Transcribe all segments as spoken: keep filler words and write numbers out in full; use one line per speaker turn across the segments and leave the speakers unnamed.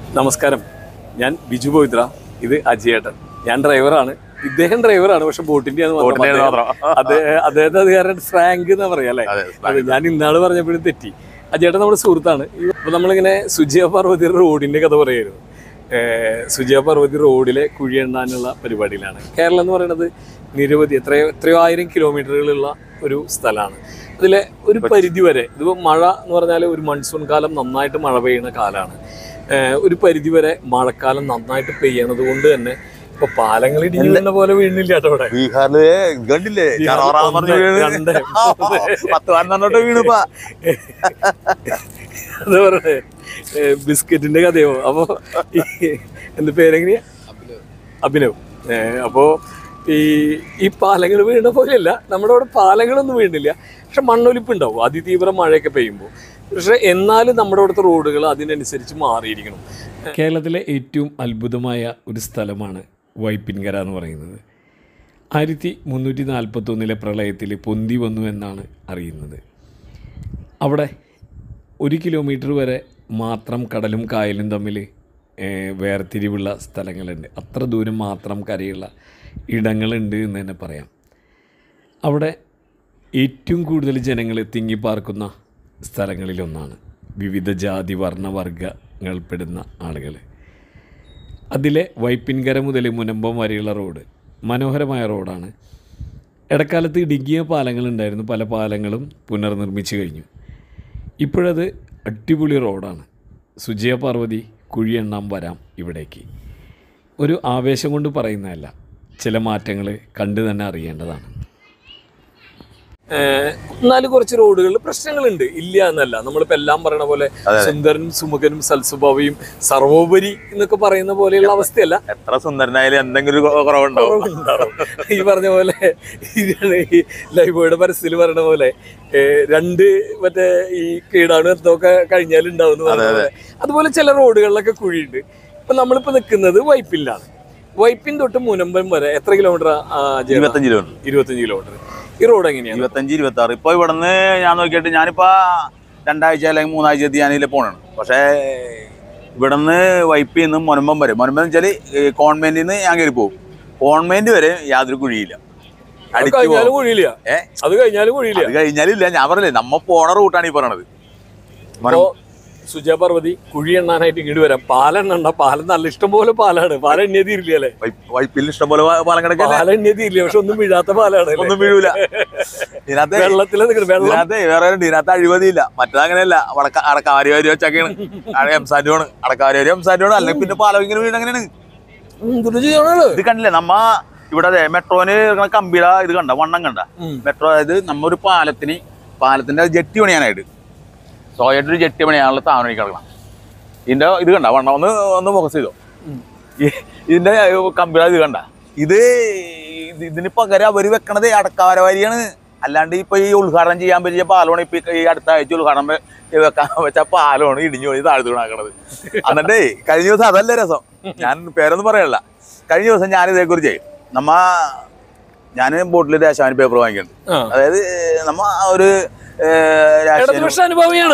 നമസ്കാരം, ഞാൻ ബിജു പവിത്ര. ഇത് അജയേട്ടൻ. ഞാൻ ഡ്രൈവറാണ്, ഇദ്ദേഹം ഡ്രൈവറാണ്. പക്ഷെ ബോട്ടിന്റെ അദ്ദേഹത്തെ അത് കാരണം ഫ്രാങ്ക് എന്നാ പറയാ അല്ലേ? അതെ, ഞാൻ ഇന്നാള് പറഞ്ഞപ്പോഴും തെറ്റി. അജയേട്ടൻ നമ്മുടെ സുഹൃത്താണ്. ഇപ്പൊ നമ്മളിങ്ങനെ സുജിയ പാർവതി റോഡിന്റെ കഥ പറയായിരുന്നു. സുജിയ പാർവതി റോഡിലെ കുഴി എണ്ണാനുള്ള പരിപാടിയിലാണ്. കേരളം എന്ന് പറയുന്നത് നിരവധി എത്രയോ എത്രയോ ആയിരം കിലോമീറ്ററുകളുള്ള ഒരു സ്ഥലമാണ്. അതിലെ ഒരു പരിധി വരെ ഇതിപ്പോൾ മഴ എന്ന് പറഞ്ഞാൽ ഒരു മൺസൂൺ കാലം നന്നായിട്ട് മഴ പെയ്യുന്ന കാലമാണ്. ഒരു പരിധി വരെ മഴക്കാലം നന്നായിട്ട് പെയ്യണത് കൊണ്ട് തന്നെ ഇപ്പൊ പാലങ്ങൾ ഇടിഞ്ഞ പോലെ വീണില്ല കേട്ടോ. ഇവിടെ അത് പറഞ്ഞേ ബിസ്ക്കറ്റിന്റെ കഥയോ. അപ്പൊ എന്റെ പേരെങ്ങനെയാ? അഭിനവ്. അപ്പോ ഈ ഈ പാലങ്ങൾ വീണ പോലെയല്ല, നമ്മുടെ അവിടെ പാലങ്ങളൊന്നും വീണില്ല, പക്ഷെ മണ്ണൊലിപ്പ് ഉണ്ടാവും അതിതീവ്ര മഴയൊക്കെ പെയ്യുമ്പോൾ. പക്ഷെ എന്നാലും നമ്മുടെ അവിടുത്തെ റോഡുകൾ അതിനനുസരിച്ച് മാറിയിരിക്കണം. കേരളത്തിലെ ഏറ്റവും അത്ഭുതമായ ഒരു സ്ഥലമാണ് വൈപ്പിൻകര എന്ന് പറയുന്നത്. ആയിരത്തി മുന്നൂറ്റി നാൽപ്പത്തൊന്നിലെ പ്രളയത്തിൽ പൊന്തി വന്നു എന്നാണ് അറിയുന്നത്. അവിടെ ഒരു കിലോമീറ്റർ വരെ മാത്രം കടലും കായലും തമ്മിൽ വേർതിരിവുള്ള സ്ഥലങ്ങളുണ്ട്. അത്ര ദൂരം മാത്രം കരയുള്ള ഇടങ്ങളുണ്ട് എന്ന് തന്നെ പറയാം. അവിടെ ഏറ്റവും കൂടുതൽ ജനങ്ങൾ തിങ്ങിപ്പാർക്കുന്ന സ്ഥലങ്ങളിലൊന്നാണ്. വിവിധ ജാതി വർണ്ണവർഗങ്ങൾപ്പെടുന്ന ആളുകൾ. അതിലെ വൈപ്പിൻകര മുതൽ മുനമ്പം വരെയുള്ള റോഡ് മനോഹരമായ റോഡാണ്. ഇടക്കാലത്ത് ഇടുങ്ങിയ പാലങ്ങളുണ്ടായിരുന്നു, പല പാലങ്ങളും പുനർനിർമ്മിച്ചു കഴിഞ്ഞു. ഇപ്പോഴത് അടിപൊളി റോഡാണ്. സുജിയ പാർവതി കുഴി എണ്ണാൻ വരാം ഇവിടേക്ക്. ഒരു ആവേശം കൊണ്ട് പറയുന്നതല്ല, ചില മാറ്റങ്ങൾ കണ്ടു തന്നെ അറിയേണ്ടതാണ്. എന്നാലും കുറച്ച് റോഡുകളിൽ പ്രശ്നങ്ങളുണ്ട്, ഇല്ല എന്നല്ല. നമ്മളിപ്പോൾ എല്ലാം പറയണ പോലെ സുന്ദരനും സുമുഖനും സൽസ്വഭാവിയും സർവോപരി എന്നൊക്കെ പറയുന്ന പോലെയുള്ള അവസ്ഥയല്ല.
എത്ര സുന്ദരനായാലും എന്തെങ്കിലും കുറവുണ്ടാവും.
ഈ പറഞ്ഞ പോലെ ഈ ലൈബോയുടെ പരസ്യത്തിൽ പറയണ പോലെ രണ്ട് മറ്റേ ഈ കീടാണു എന്തൊക്കെ കഴിഞ്ഞാലുണ്ടാവുന്ന പറഞ്ഞ പോലെ അതുപോലെ ചില റോഡുകളിലൊക്കെ കുഴിയുണ്ട്. ഇപ്പൊ നമ്മളിപ്പോ നിൽക്കുന്നത് വൈപ്പിലാണ്. വൈപ്പിൻ തൊട്ട് മുനമ്പം വരെ എത്ര കിലോമീറ്റർ?
ഇരുപത്തഞ്ച് കിലോമീറ്റർ.
ഇരുപത്തഞ്ച് കിലോമീറ്റർ. ഈ റോഡ് എങ്ങനെയാണ്?
ഇരുപത്തഞ്ച് ഇരുപത്തി ആറ്. ഇപ്പൊ ഇവിടുന്ന് ഞാൻ നോക്കിയിട്ട് ഞാനിപ്പോ രണ്ടാഴ്ച അല്ലെങ്കിൽ മൂന്നാഴ്ച എത്തി ഞാനിതിൽ പോണാണ്. പക്ഷേ ഇവിടുന്ന് വൈപ്പിൽ നിന്ന് മുനമ്പം വരെ, മുനമ്പം വെച്ചാല് കോൺവെന്റിൽ നിന്ന് ഞാൻ കയറി പോകും. കോൺവെന്റ് വരെ യാതൊരു കുഴിയില്ല.
കഴിഞ്ഞാലും കുഴിയില്ല. ഏഹ് അത് കഴിഞ്ഞാലും കുഴിയില്ല.
അത് കഴിഞ്ഞാലും ഇല്ല. ഞാൻ പറഞ്ഞില്ലേ, നമ്മ പോണ റൂട്ടാണ് ഈ പറയണത്.
സുജിയ പാർവതി കുഴി എണ്ണാനായിട്ട് ഇങ്ങോട്ട് വരാം. പാലെണ്ണ പാലം നല്ല ഇഷ്ടം പോലെ പാലാണ്. പാലം എണ്ണിയ തീരില്ല അല്ലേ?
വൈപ്പിൽ ഇഷ്ടം പോലെ പാലം കിടക്കുക.
പാലം എണ്ണിയ തീരില്ല, പക്ഷെ ഒന്നും വീഴാത്ത പാലാണ്.
ഒന്നും വീഴൂല.
വെള്ളത്തില്
ഇതിനകത്ത് വേറെ ഇതിനകത്ത് അഴിമതിയില്ല. മറ്റേതങ്ങനെയല്ല. അടക്കാരി വരി വെച്ചൊക്കെയാണ്. എംസാൻഡുമാണ് അടക്കാരി എംസാൻഡുമാണ്. അല്ലെങ്കിൽ പിന്നെ പാലം ഇങ്ങനെ വീട് അങ്ങനെയാണ്. ഇത് കണ്ടില്ലേ നമ്മ ഇവിടെ മെട്രോന് കമ്പിട ഇത് കണ്ട വണ്ണം കണ്ട മെട്രോ. അതായത് നമ്മ ഒരു പാലത്തിന് പാലത്തിന്റെ ജെട്ടി പണിയാനായിട്ട് സ്വയമായിട്ടൊരു ജെട്ടി പണിയാനുള്ള താവണി കിടക്കണം. ഇതിന്റെ ഇത് കണ്ട വണ്ണം ഒന്ന് ഒന്ന് ഫോക്കസ് ചെയ്തോ. ഇതിന്റെ കമ്പിട ഇത് കണ്ട. ഇത് ഇതിന് പകരം അവര് വെക്കണത് അടക്കാവരവാരിയാണ്. അല്ലാണ്ട് ഇപ്പൊ ഈ ഉദ്ഘാടനം ചെയ്യാൻ പറ്റിയ പാലമാണ്. ഇപ്പൊ ഈ അടുത്ത ആഴ്ച ഉദ്ഘാടനം വെക്കാൻ വെച്ച പാലമാണ് ഇടിഞ്ഞു പോയി താഴ്ത്തു വീണാക്കണത്. എന്നിട്ടേ കഴിഞ്ഞ ദിവസം അതല്ല രസം, ഞാൻ പേരൊന്നും പറയല്ല. കഴിഞ്ഞ ദിവസം ഞാൻ ഇതേക്കുറിച്ച് നമ്മ ഞാൻ ബോട്ടിൽ ദേശാഭിമാനി പേപ്പർ വാങ്ങിക്കുന്നുണ്ട്. അതായത് നമ്മ ഒരു
ഇടതുപക്ഷ അനുഭാവിയാണ്.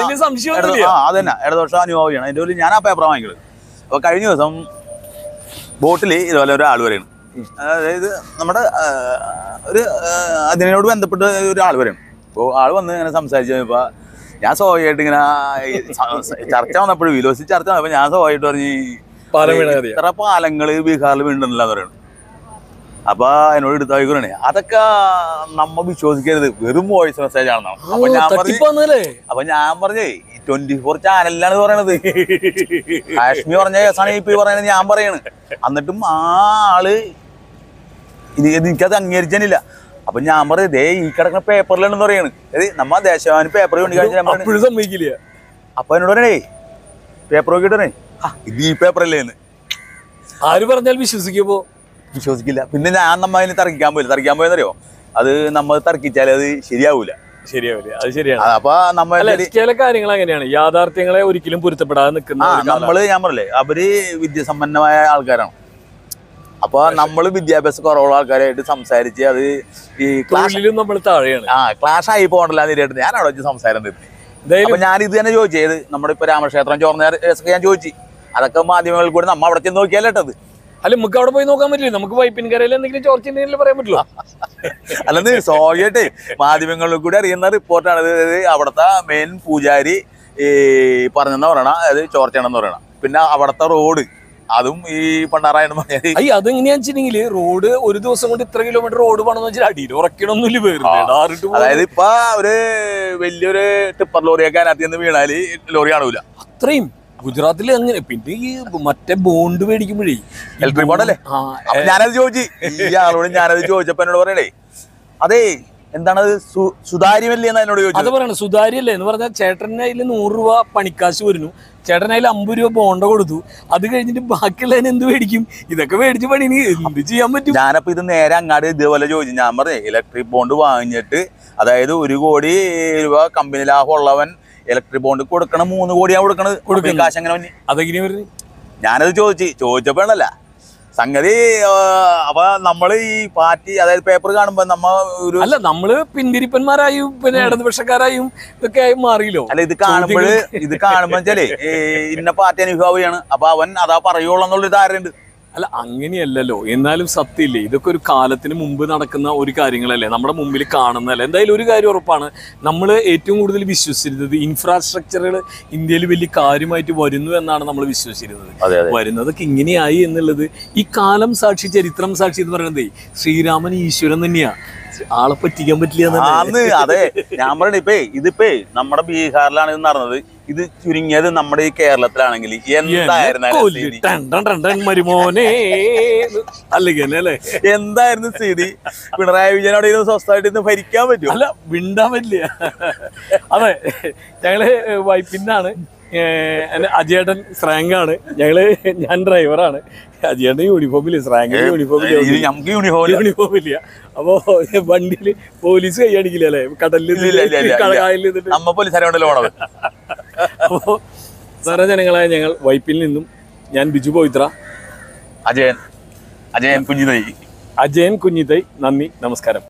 അതന്നെ ഇടതുപക്ഷ അനുഭാവിയാണ്. അതിന്റെ ഒരു ഞാൻ ആ പേപ്പർ വാങ്ങിക്കുന്നത്. അപ്പൊ കഴിഞ്ഞ ദിവസം ബോട്ടിൽ ഇതുപോലെ ഒരാൾ വരെയാണ്. അതായത് നമ്മുടെ ഒരു അതിനോട് ബന്ധപ്പെട്ട ഒരാൾ വരെയാണ്. അപ്പോൾ ആൾ വന്ന് ഇങ്ങനെ സംസാരിച്ചു കഴിഞ്ഞപ്പോ ഞാൻ സ്വാഭാവികമായിട്ട് ഇങ്ങനെ ചർച്ച വന്നപ്പോഴും വിലോസി ചർച്ച വന്നപ്പോൾ ഞാൻ സ്വാഭാവികമായിട്ട് പറഞ്ഞു ഇത്ര പാലങ്ങള് ബീഹാറിൽ വീണ്ടുന്നില്ല എന്ന് പറയണം. അപ്പൊ എന്നോട് എടുത്ത വൈകുന്നേ അതൊക്കെ നമ്മ വിശ്വസിക്കരുത്, വെറും വോയിസ് മെസ്സേജ് ആണെന്നാണ്. അപ്പൊ ഞാൻ പറഞ്ഞു അപ്പൊ ഞാൻ പറഞ്ഞേ ട്വന്റി ഫോർ ചാനലിലാണ് പറയണത്. കാശ്മീർ പറഞ്ഞ കേസാണ് ഇപ്പൊ പറയുന്നത് ഞാൻ പറയണ്. എന്നിട്ടും ആ ആള് ഇത് എനിക്കത് അംഗീകരിച്ചില്ല. അപ്പൊ ഞാൻ പറഞ്ഞത് ദേ ഈ കിടക്കുന്ന പേപ്പറിലാണെന്ന് പറയാണ്. നമ്മ ദേശാഭിമാനി പേപ്പർ
സമ്മതിക്കില്ല.
അപ്പൊ എന്നോട് പറയണേ പേപ്പർ നോക്കിട്ടേ ഇത് ഈ പേപ്പറല്ലേന്ന്
ആര് പറഞ്ഞാൽ വിശ്വസിക്കുമ്പോ
വിശ്വസിക്കില്ല. പിന്നെ ഞാൻ നമ്മ അതിന് തർക്കിക്കാൻ പോയില്ല. തർക്കിക്കാൻ പോയെന്നറിയോ, അത് നമ്മൾ തർക്കിച്ചാൽ അത് ശരിയാവൂല.
ശരിയാവില്ല, അത് ശരിയാണ്.
അപ്പൊ നമ്മൾ
ചില കാര്യങ്ങൾ അങ്ങനെയാണ്, യാഥാർത്ഥ്യങ്ങളെ ഒരിക്കലും പൊരുത്തപ്പെടാതെ നിൽക്കുന്ന
നമ്മള് ഞാൻ പറഞ്ഞില്ലേ അവര് വിദ്യാസമ്പന്നമായ ആൾക്കാരാണ്. അപ്പൊ നമ്മള് വിദ്യാഭ്യാസ കുറവുള്ള ആൾക്കാരായിട്ട് സംസാരിച്ച് അത് ഈ
ക്ലാസ്സിലും നമ്മൾ താഴെയാണ്.
ആ ക്ലാസ് ആയി പോകണ്ടല്ല നേരിട്ട് ഞാൻ അവിടെ വെച്ച് സംസാരം തീർന്നു. അപ്പൊ ഞാൻ ഇത് തന്നെ ചോദിച്ചത് നമ്മുടെ ഇപ്പൊ രാമക്ഷേത്രം ചോർന്ന ഞാൻ ചോദിച്ചു അതൊക്കെ മാധ്യമങ്ങളിൽ കൂടി നമ്മ അവിടെ ചെന്ന് നോക്കിയാലേട്ടത്.
അല്ല നമുക്ക് അവിടെ പോയി നോക്കാൻ പറ്റില്ല, നമുക്ക് വൈപ്പിൻകരയിൽ എന്തെങ്കിലും ചോർച്ചിട്ടുണ്ടെങ്കിൽ പറയാൻ പറ്റുള്ളൂ.
അല്ലെന്ന് സ്വാഭാവികമായിട്ട് മാധ്യമങ്ങളിൽ കൂടി അറിയുന്ന റിപ്പോർട്ടാണ്. അതായത് അവിടുത്തെ മെയിൻ പൂജാരി ഈ പറഞ്ഞെന്ന് പറയണ, അതായത് ചോർച്ചയാണെന്ന് പറയണ. പിന്നെ അവിടുത്തെ റോഡ് അതും ഈ പണ്ടാറായെന്ന് പറഞ്ഞാൽ
അയ്യ അതെങ്ങനെയാന്ന് വെച്ചിട്ടുണ്ടെങ്കിൽ റോഡ് ഒരു ദിവസം കൊണ്ട് ഇത്ര കിലോമീറ്റർ റോഡ് പണെന്ന് വെച്ചാൽ അടിയിൽ ഉറക്കണമൊന്നുമില്ല വേറെ.
അതായത് ഇപ്പൊ ഒരു വലിയൊരു ടിപ്പർ ലോറിയൊക്കെ അതിനകത്ത് നിന്ന് വീണാല് ലോറി കാണൂല
അത്രയും. ഗുജറാത്തിൽ അങ്ങനെ. പിന്നെ ഈ മറ്റേ ബോണ്ട് മേടിക്കുമ്പോഴേ
ഇലക്ട്രിക് ബോണ്ടല്ലേ, ഞാനത് ചോദിച്ചു ഈ ആളോട്. ഞാനത് ചോദിച്ചപ്പോ എന്നോട് പറയണേ അതെ എന്താണത് സുതാര്യമല്ലേ എന്ന് എന്നോട് ചോദിച്ചു.
അത് പറയണ സുതാര്യല്ലേ എന്ന് പറഞ്ഞാൽ ചേട്ടൻ്റെ അതിൽ നൂറ് രൂപ പണിക്കാശ് വരുന്നു, ചേട്ടൻ അതിൽ അമ്പത് രൂപ ബോണ്ട കൊടുത്തു, അത് കഴിഞ്ഞിട്ട് ബാക്കിയുള്ളതിന് എന്ത് മേടിക്കും? ഇതൊക്കെ മേടിച്ച് പണി എന്ത് ചെയ്യാൻ പറ്റും?
ഞാനപ്പോ ഇത് നേരെ അങ്ങാട് ഇതേപോലെ ചോദിച്ചു. ഞാൻ പറഞ്ഞേ ഇലക്ട്രിക് ബോണ്ട് വാങ്ങിച്ചിട്ട് അതായത് ഒരു കോടി രൂപ കമ്പനി ലാഭം ഉള്ളവൻ ഇലക്ട്രിക് ബോണ്ട് കൊടുക്കണം, മൂന്ന് കോടിയാ കൊടുക്കണത്. കൊടുക്കുന്ന കാശ് എങ്ങനെ?
അതെങ്ങനെയാ വരുന്നത്?
ഞാനത് ചോദിച്ചു. ചോദിച്ചപ്പോഴല്ല സംഗതി. അപ്പൊ നമ്മള് ഈ പാർട്ടി അതായത് പേപ്പർ കാണുമ്പോ നമ്മ ഒരു
അല്ല നമ്മള് പിന്തിരിപ്പന്മാരായും പിന്നെ ഇടതുപക്ഷക്കാരായും ഇതൊക്കെ ആയി മാറിയല്ലോ.
അല്ല ഇത് കാണുമ്പോഴ് ഇത് കാണുമ്പോ വെച്ചാലേ ഇന്ന പാർട്ടി അനുഭാവിയാണ്, അപ്പൊ അവൻ അതാ പറയുള്ളൂ എന്നുള്ളൊരു ധാരണയുണ്ട്.
അല്ല അങ്ങനെയല്ലല്ലോ, എന്നാലും സത്യമില്ലേ, ഇതൊക്കെ ഒരു കാലത്തിന് മുമ്പ് നടക്കുന്ന ഒരു കാര്യങ്ങളല്ലേ, നമ്മുടെ മുമ്പിൽ കാണുന്നതല്ലേ. എന്തായാലും ഒരു കാര്യം ഉറപ്പാണ്, നമ്മൾ ഏറ്റവും കൂടുതൽ വിശ്വസിച്ചിരുന്നത് ഇൻഫ്രാസ്ട്രക്ചറുകൾ ഇന്ത്യയിൽ വലിയ കാര്യമായിട്ട് വരുന്നു എന്നാണ് നമ്മൾ വിശ്വസിച്ചിരുന്നത്. വരുന്നതൊക്കെ ഇങ്ങനെയായി എന്നുള്ളത് ഈ കാലം സാക്ഷി, ചരിത്രം സാക്ഷി എന്ന് പറയുന്നത് ശ്രീരാമൻ ഈശ്വരൻ തന്നെയാ. ആളെ പറ്റിക്കാൻ പറ്റില്ല.
അതെ ഞാൻ പറയണ ഇപ്പേ ഇതിപ്പേ നമ്മുടെ ബീഹാറിലാണ് ഇത് നടന്നത്. ഇത് ചുരുങ്ങിയത് നമ്മുടെ ഈ കേരളത്തിലാണെങ്കിൽ എന്തായിരുന്നു
മരുമോനെ അല്ലെങ്കിൽ അല്ലേ
എന്തായിരുന്നു സ്ഥിതി? പിണറായി വിജയൻ അവിടെ ഇരുന്ന് സ്വസ്ഥമായിട്ട് ഇന്ന് ഭരിക്കാൻ പറ്റും?
അല്ല മിണ്ടാൻ പറ്റില്ല. അതെ ഞങ്ങള് വൈപ്പിന്നാണ്, അജയേട്ടൻ സ്രാങ്കാണ്, ഞങ്ങള് ഞാൻ ഡ്രൈവറാണ്. അജയേട്ടൻ യൂണിഫോമില്ല, സ്രാങ്കിന് യൂണിഫോമില്ല,
നമുക്ക് യൂണിഫോം
യൂണിഫോമില്ല. അപ്പോ വണ്ടിയില് പോലീസ് കൈ അടിക്കില്ല അല്ലേ, കടലിൽ കായലിൽ.
നമ്മ പോലീസുകാരോടല്ലോ പോണത്.
അപ്പോ സാറേ ജനങ്ങളായ ഞങ്ങൾ വൈപ്പിൽ നിന്നും ഞാൻ ബിജു പവിത്ര,
അജയൻ അജയൻ കുഞ്ഞിതൈ
അജയൻ കുഞ്ഞിതൈ നന്ദി, നമസ്കാരം.